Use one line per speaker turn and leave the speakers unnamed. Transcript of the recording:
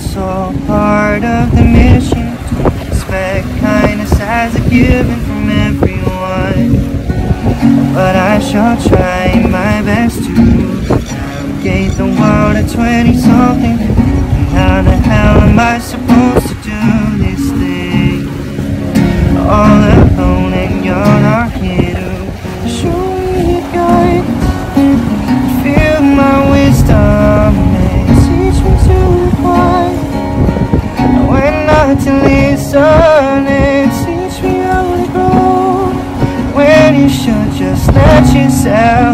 It's all part of the mission to expect kindness as a given from everyone. But I shall try my best to navigate the world at 20-something. And how the hell am I supposed to do this thing all alone, and you're not here to show me a guide, feel my wisdom and teach me to reply. When not to listen and teach me how to grow, when you should just let yourself